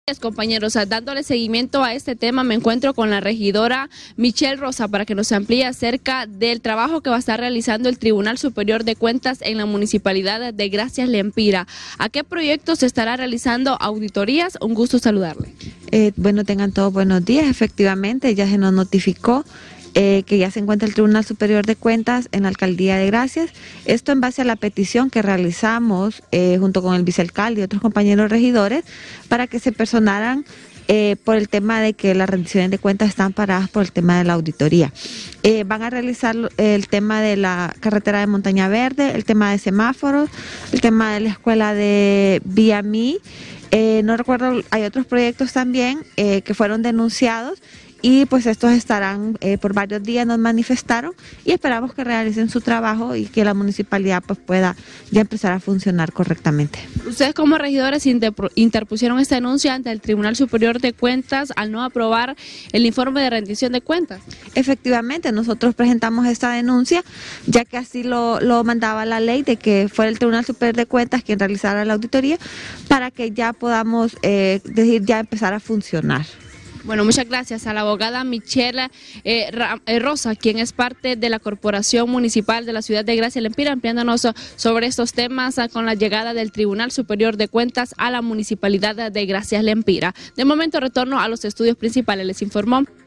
Compañeros, dándole seguimiento a este tema, me encuentro con la regidora Michelle Rosa para que nos amplíe acerca del trabajo que va a estar realizando el Tribunal Superior de Cuentas en la Municipalidad de Gracias Lempira. ¿A qué proyectos se estará realizando auditorías? Un gusto saludarle. Bueno, tengan todos buenos días. Efectivamente, ya se nos notificó que ya se encuentra el Tribunal Superior de Cuentas en la Alcaldía de Gracias. Esto en base a la petición que realizamos junto con el vicealcalde y otros compañeros regidores para que se personaran por el tema de que las rendiciones de cuentas están paradas por el tema de la auditoría. Van a realizar el tema de la carretera de Montaña Verde, el tema de semáforos, el tema de la escuela de Viamí. No recuerdo, hay otros proyectos también que fueron denunciados. Y pues estos estarán por varios días, nos manifestaron, y esperamos que realicen su trabajo y que la municipalidad pues pueda ya empezar a funcionar correctamente. Ustedes como regidores interpusieron esta denuncia ante el Tribunal Superior de Cuentas al no aprobar el informe de rendición de cuentas. Efectivamente, nosotros presentamos esta denuncia, ya que así lo mandaba la ley, de que fuera el Tribunal Superior de Cuentas quien realizara la auditoría, para que ya podamos decir ya empezar a funcionar. Bueno, muchas gracias a la abogada Michelle Rosa, quien es parte de la Corporación Municipal de la Ciudad de Gracias Lempira, ampliándonos sobre estos temas con la llegada del Tribunal Superior de Cuentas a la Municipalidad de Gracias Lempira. De momento retorno a los estudios principales, les informó